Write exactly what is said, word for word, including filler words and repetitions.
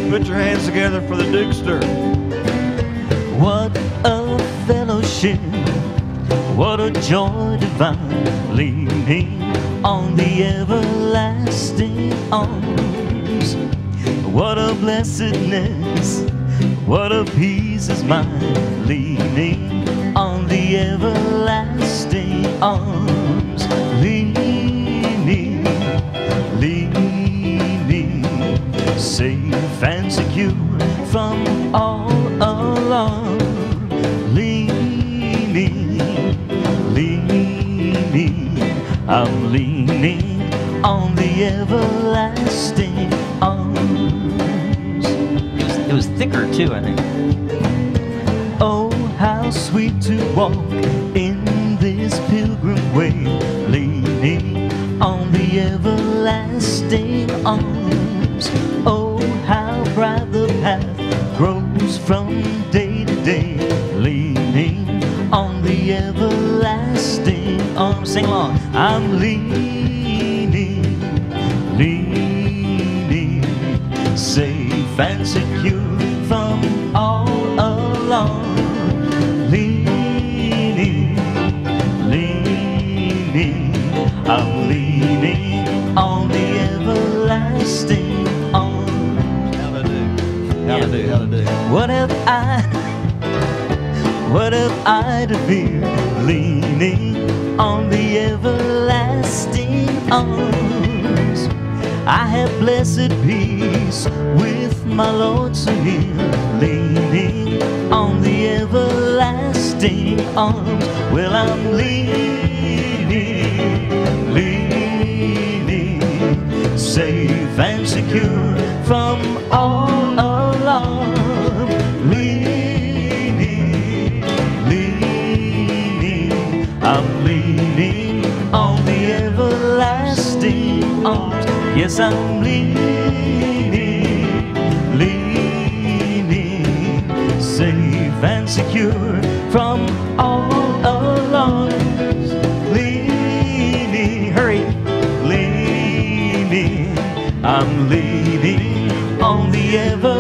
Put your hands together for the Dukester. What a fellowship, what a joy divine, leaning on the everlasting arms. What a blessedness, what a peace is mine, leaning on the everlasting arms. Leaning, leaning, safe and secure from all alarm. Leaning, leaning, I'm leaning on the everlasting arms. It was, it was thicker too, I think. Oh, how sweet to walk in this pilgrim way, leaning on the everlasting arms. Oh, how bright the path grows from day to day, leaning on the everlasting arms. Sing along. I'm leaning, leaning, safe and secure from all alarm. Leaning, leaning, I'm leaning on the everlasting arms. How to do, how to do, how to do. What have I, what have I to fear? Leaning on the everlasting arms. I have blessed peace with my Lord so near, leaning on the everlasting arms. Well, I'm leaning, leaning, safe and secure from all alarm. Leaning, leaning, I'm leaning on the everlasting arms. Yes, I'm leaning, leaning, safe and secure from all alarms. Leaning, hurry, leaning, I'm leaning on the ever